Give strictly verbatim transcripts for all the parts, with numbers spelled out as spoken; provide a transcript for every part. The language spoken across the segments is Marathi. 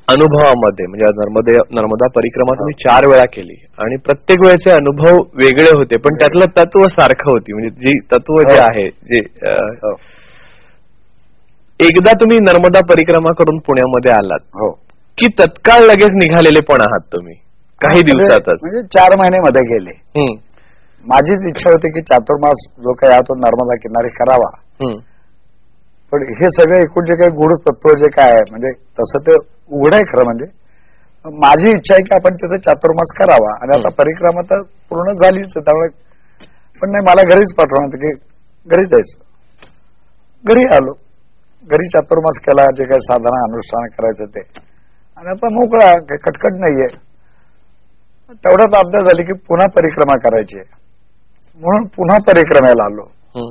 अनुभवामध्ये म्हणजे नर्मदे नर्मदा परिक्रमा तुम्ही चार वेळा केली आणि प्रत्येक वेळेचे अनुभव वेगळे होते, पण त्यातलं तत्व सारखं होती. म्हणजे जी तत्व जे आहे जे एकदा तुम्ही नर्मदा परिक्रमा करून पुण्यामध्ये आलात हो की तत्काळ लगेच निघालेले पण आहात तुम्ही काही दिवसातच? म्हणजे चार महिन्यामध्ये गेले. माझीच इच्छा होती की चातुर्मास जो काही आहे तो नर्मदा किनारी करावा, पण हे सगळे एकूण जे काही गूढ तत्व जे काय आहे म्हणजे तसं ते उघड आहे खरं. म्हणजे माझी इच्छा आहे की आपण तिथे चातुर्मास करावा आणि आता परिक्रमा तर पूर्ण झालीच त्यामुळे, पण नाही मला घरीच पाठवणार की घरी जायचं. घरी आलो, घरी चातुर्मास केला, जे काही साधना अनुष्ठान करायचं ते, आणि आता मोकळा, काही कटकट नाहीये. तेवढ्यात अभ्यास झाली की पुन्हा परिक्रमा करायची म्हणून पुन्हा परिक्रमेला आलो.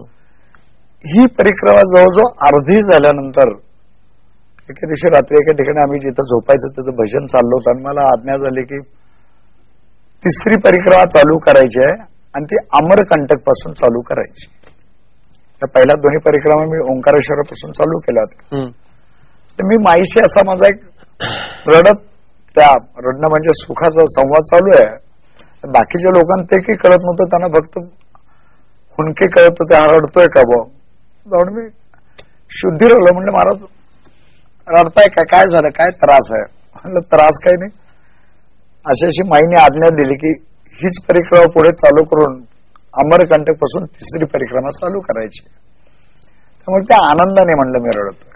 ही परिक्रमा जवळजवळ अर्धी झाल्यानंतर एके दिवशी रात्री एका ठिकाणी आम्ही जिथं झोपायचं तिथं भजन चाललो होतं आणि मला आज्ञा झाली की तिसरी परिक्रमा चालू करायची आहे आणि ती अमरकंटक पासून चालू करायची. त्या पहिल्या दोन्ही परिक्रमा मी ओंकारेश्वरापासून चालू केल्या होत्या. तर मी माईशी असा माझा एक रडत, त्या रडणं म्हणजे सुखाचा संवाद चालू आहे. बाकीच्या लोकांना ते काही कळत नव्हतं, त्यांना फक्त हुंके कळत होते, हा रडतोय का बुवा. जाऊन मी शुद्धी राहिलो, म्हणलं महाराज रडताय का, काय झालं, काय त्रास आहे. म्हणलं त्रास काही नाही, अशी अशी माईने आज्ञा दिली की हीच परिक्रमा पुढे चालू करून अमरकंटक पासून तिसरी परिक्रमा चालू करायची. त्यामुळे त्या आनंदाने म्हणलं मी रडतोय.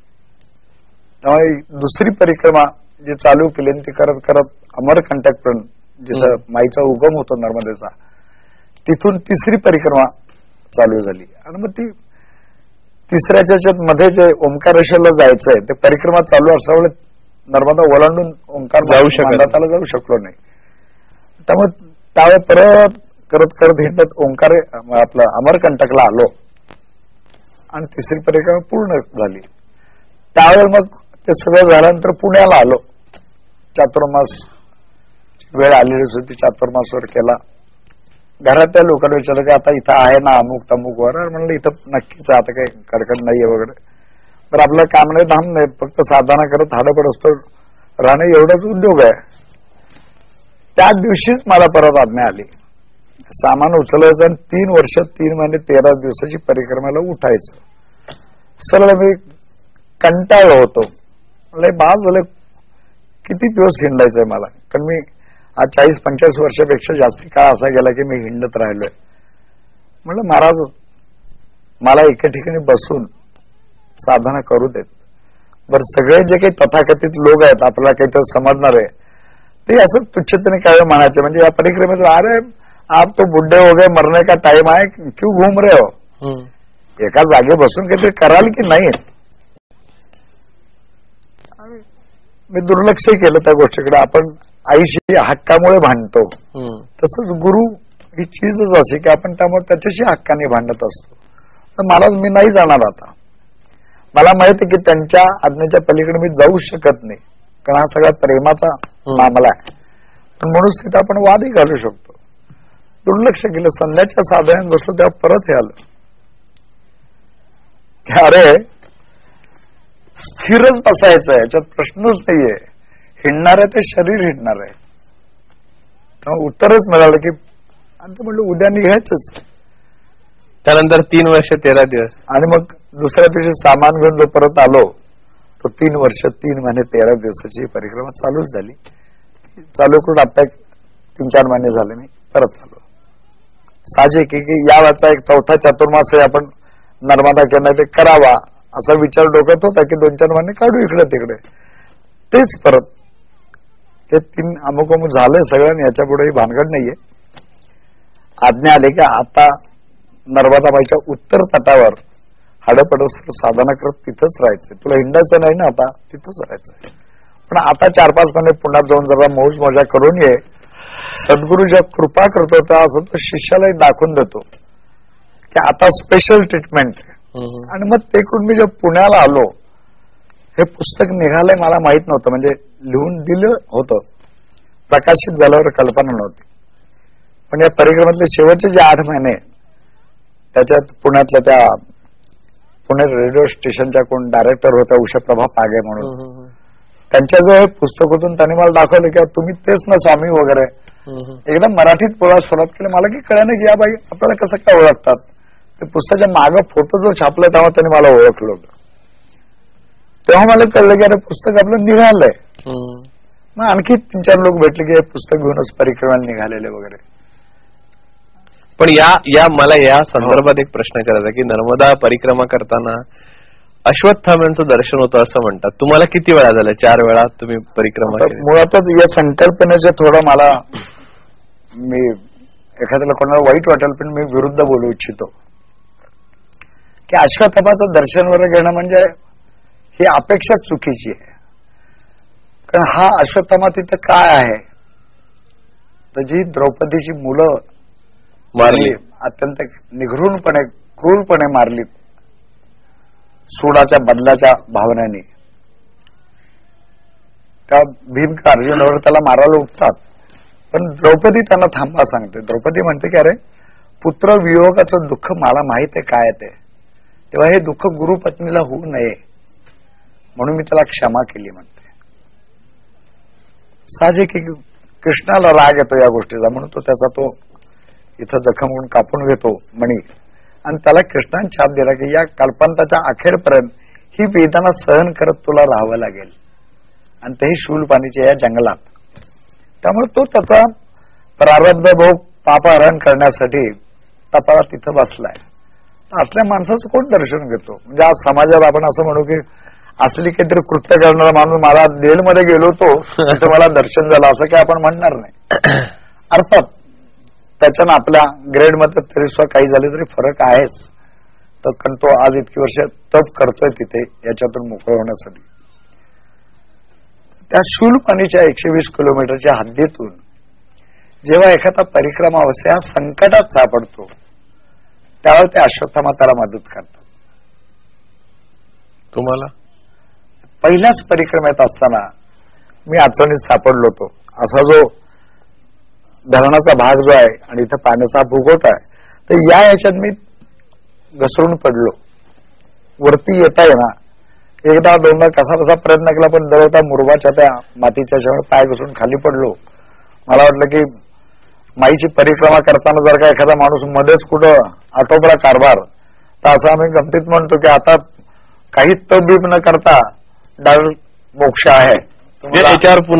त्यामुळे दुसरी परिक्रमा जी चालू केली ती करत करत अमरकंटक पर्यंत जिथं माईचा उगम होतो नर्मदेचा, तिथून तिसरी परिक्रमा चालू झाली. आणि मग ती तिसऱ्याच्या मध्ये जे ओंकारेश्वरला जायचंय ते परिक्रमा चालू असल्यामुळे नर्मदा ओलांडून ओंकार मानदाताला जाऊ शकलो नाही. त्यामुळे त्यावेळी परत करत करत हिंडत ओंकार आपलं अमरकंटकला आलो आणि तिसरी परिक्रमा पूर्ण झाली. त्यावेळेला मग ते सगळं झाल्यानंतर पुण्याला आलो. चातुर्मास वेळ आलेलीच होती, चातुर्मासवर केला. घरातल्या लोकांना विचारलं की आता इथं आहे ना अमुक तमुक वर, म्हणलं इथं नक्कीच आता काही कडकड नाहीये वगैरे. तर आपलं काम नाही, धाम नाही, फक्त साधना करत हाडपड असतो राहणं एवढाच उद्योग आहे. त्या दिवशीच मला परत आज्ञा आली, सामान उचलायचं आणि तीन वर्ष तीन महिने तेरा दिवसाची परिक्रमेला उठायचं. सरळ मी कंटाळलो होतो, म्हणलं बाज झालं, किती दिवस हिंडायचंय मला. कारण मी आज चाळीस पंचाळीस वर्षापेक्षा जास्ती काळ असा गेला की मी हिंडत राहिलोय. म्हणलं महाराज मला एका ठिकाणी बसून साधना करू देत. बरं सगळे जे काही तथाकथित लोक आहेत आपल्याला काहीतरी समजणार आहे ते असं तुच्छतेने काय म्हणायचे. म्हणजे या परिक्रमेत अरे आप तो बुड्ढे हो गए, मरने का टाइम आहे, क्यों घूम रहे हो, एका जागे बसून काहीतरी कराल की नाही. मी दुर्लक्ष केलं त्या गोष्टीकडे. आपण आईशी हक्कामुळे भांडतो, तसंच गुरु ही चीजच अशी की आपण त्यामुळे त्याच्याशी हक्काने भांडत असतो. तर महाराज मी नाही जाणार आता, मला माहिती की त्यांच्या आज्ञेच्या पलीकडे मी जाऊ शकत नाही, कारण हा सगळा प्रेमाचा मामला आहे. पण म्हणून तिथे आपण वादही घालू शकतो. दुर्लक्ष केलं. संध्याच्या साधनेत बसलो तेव्हा परत हे आलं की अरे स्थिरच बसायचं आहे, याच्यात प्रश्नच नाहीये. हिंडणार आहे ते शरीर हिंडणार आहे. तेव्हा उत्तरच मिळालं की आणि ते म्हणलं उद्या निघायचंच. त्यानंतर तीन वर्ष तेरा दिवस आणि मग दुसऱ्या दिवशी सामान घेऊन जो परत आलो तो तीन वर्ष तीन महिने तेरा दिवसाची परिक्रमा चालूच झाली. चालू करून आता एक तीन चार महिने झाले मी परत आलो. साहजिक की या वेळचा एक चौथा चातुर्मास आपण नर्मदा किनारी ते करावा असा विचार डोक्यात होता की दोन चार महिने काढू इकडे तिकडे. तेच परत ते तीन अमुक अमुक झालंय सगळ्यांनी, याच्या पुढेही भानगड नाहीये. आज्ञा आली की आता नर्मदाबाईच्या उत्तर तटावर हाडपडस साधना करत तिथंच राहायचंय. तुला हिंडायचं नाही ना, आता तिथंच राहायचंय. पण आता चार पाच महिने पुण्यात जाऊन जरा मौज मजा करून ये. सद्गुरू ज्या कृपा करतो त्या असं तो शिष्यालाही दाखवून देतो की आता स्पेशल ट्रीटमेंट. आणि मग ते करून मी जेव्हा पुण्याला आलो, हे पुस्तक निघालंय मला माहित नव्हतं. म्हणजे लिहून दिलं होतं, प्रकाशित झाल्यावर कल्पना नव्हती. पण या परिक्रमेतले शेवटचे जे आठ महिने त्याच्यात पुण्यातल्या त्या पुणे रेडिओ स्टेशनच्या कोण डायरेक्टर होत्या उषाप्रभा पागे म्हणून, त्यांच्याजवळ पुस्तकातून त्यांनी मला दाखवलं की तुम्ही तेच ना स्वामी वगैरे. एकदम मराठीत बोलायला सुरुवात केली. मला की कळलं की या बाई आपल्याला कसं काय ओळखतात. ते पुस्तकाच्या मागं फोटो जो छापला तेव्हा त्यांनी मला ओळखलं होतं. तेव्हा मला कळलं की अरे पुस्तक आपलं निघालंय. मग आणखी तीन चार लोक भेटले की हे पुस्तक घेऊनच परिक्रमाला निघालेले वगैरे. पण या या मला या संदर्भात एक प्रश्न करायचा की नर्मदा परिक्रमा करताना अश्वत्थाम्यांचं दर्शन होतं असं म्हणतात. तुम्हाला किती वेळा झालं? चार वेळा तुम्ही परिक्रमा केली. मुळातच या संकल्पनेचं थोडं मला मी एखाद्याला कोणाला वाईट वाटेल पण मी विरुद्ध बोलू इच्छितो की अश्वत्थामाचं दर्शन वगैरे घेणं म्हणजे ही अपेक्षा चुकीची आहे. कारण हा अश्वत्थामा तिथं काय आहे तर जी द्रौपदीची मुलं मारली, अत्यंत निघृणपणे क्रूरपणे मारली सुडाच्या बदलाच्या भावनेने. त्या भीम का अर्जुनावर त्याला मारायला उठतात पण द्रौपदी त्यांना थांबा सांगते. द्रौपदी म्हणते की अरे पुत्र वियोगाचं दुःख मला माहित आहे काय ते, तेव्हा हे दुःख गुरुपत्नीला होऊ नये म्हणून मी त्याला क्षमा केली म्हणते. साहजिक कृष्णाला राग येतो या गोष्टीचा म्हणून तो त्याचा तो इथं जखम होऊन कापून घेतो मणी आणि त्याला कृष्णाने छाप दिला की या कल्पांताच्या अखेरपर्यंत ही वेदना सहन करत तुला राहावं लागेल आणि तेही शूलपाणीच्या या जंगलात. त्यामुळे तो त्याचा प्रारब्ध भोग पापहरण करण्यासाठी तपाला तिथं बसलाय. असल्या माणसाचं कोण दर्शन घेतो? म्हणजे आज समाजात आपण असं म्हणू की असली काहीतरी कृत्य करणारा माणूस मला जेलमध्ये गेलो तो तिथं मला दर्शन झालं असं काय आपण म्हणणार नाही. अर्थात त्याच्यानं आपल्या ग्रेडमध्ये तरी सुद्धा काही झाले तरी फरक आहेच. तर कारण तो आज इतकी वर्ष तप करतोय तिथे याच्यातून मोकळ होण्यासाठी. त्या शूलपाणीच्या एकशे वीस किलोमीटरच्या हद्दीतून जेव्हा एखादा परिक्रमा अवश्य संकटात सापडतो त्यावेळेला ते अश्वत्थामा त्याला मदत करतात. तुम्हाला पहिल्याच परिक्रमेत असताना मी अडचणीत सापडलो होतो. असा जो धरणाचा भाग जो आहे आणि इथं पाण्याचा भूगोट आहे तर या ह्याच्यात मी घसरून पडलो. वरती येता येईना. एकदा दोनदा कसा कसा प्रयत्न केला पण दरवता मुरबाच्या त्या मातीच्या शेवट पाय घसरून खाली पडलो. मला वाटलं की माईची परिक्रमा करताना जर का एखादा माणूस मध्येच कुठं आटोपला कारभार तर असं आम्ही गमतीत म्हणतो की आता काही तब बीप न करता डायरेक्ट मोक्ष आहे. याच्यावर